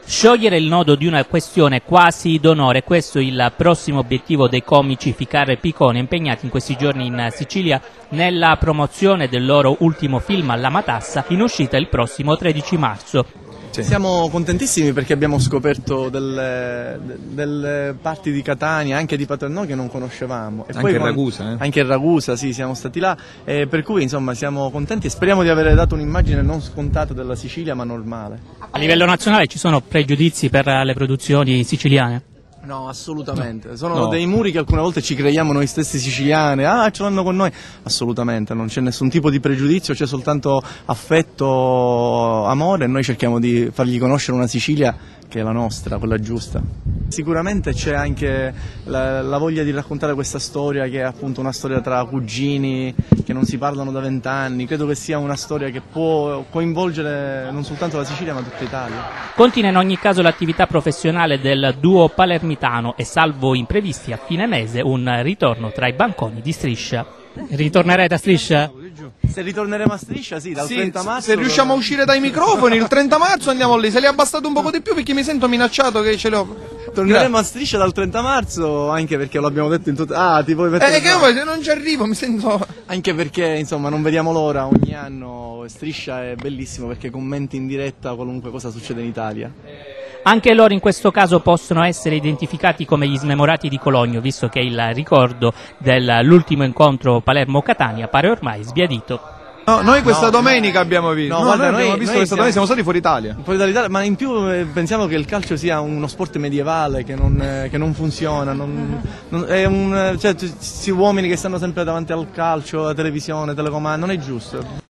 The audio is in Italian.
Sciogliere il nodo di una questione quasi d'onore, questo è il prossimo obiettivo dei comici Ficarra e Picone, impegnati in questi giorni in Sicilia nella promozione del loro ultimo film La Matassa, in uscita il prossimo 13 marzo. Sì. Siamo contentissimi perché abbiamo scoperto delle parti di Catania, anche di Paternò, che non conoscevamo. E anche poi Ragusa, Anche Ragusa, sì, siamo stati là, per cui insomma siamo contenti e speriamo di aver dato un'immagine non scontata della Sicilia, ma normale. A livello nazionale ci sono pregiudizi per le produzioni siciliane? No, assolutamente. Sono dei muri che alcune volte ci creiamo noi stessi siciliani. Ah, ce l'hanno con noi. Assolutamente, non c'è nessun tipo di pregiudizio, c'è soltanto affetto, amore, e noi cerchiamo di fargli conoscere una Sicilia che è la nostra, quella giusta. Sicuramente c'è anche la voglia di raccontare questa storia, che è appunto una storia tra cugini che non si parlano da 20 anni. Credo che sia una storia che può coinvolgere non soltanto la Sicilia ma tutta Italia. Continua in ogni caso l'attività professionale del duo palermitano e, salvo imprevisti, a fine mese un ritorno tra i banconi di Striscia. Ritornerete a Striscia? Se ritorneremo a Striscia, sì, dal 30 marzo. Se riusciamo a uscire dai microfoni il 30 marzo andiamo lì. Se li ha abbastato un poco di più perché mi sento minacciato che ce l'ho. Torneremo a Striscia dal 30 marzo, anche perché lo abbiamo detto in tutto. Ah, ti puoi mettere. Che vuoi, se non ci arrivo mi sento. Anche perché insomma non vediamo l'ora, ogni anno Striscia è bellissimo perché commenti in diretta qualunque cosa succede in Italia. Anche loro in questo caso possono essere identificati come gli smemorati di Cologno, visto che il ricordo dell'ultimo incontro Palermo-Catania pare ormai sbiadito. No, noi questa domenica abbiamo visto. No, guarda, noi abbiamo visto questa domenica, siamo stati fuori Italia. Fuori dall'Italia, ma in più pensiamo che il calcio sia uno sport medievale che non funziona, cioè, uomini che stanno sempre davanti al calcio, alla televisione, telecomando, non è giusto.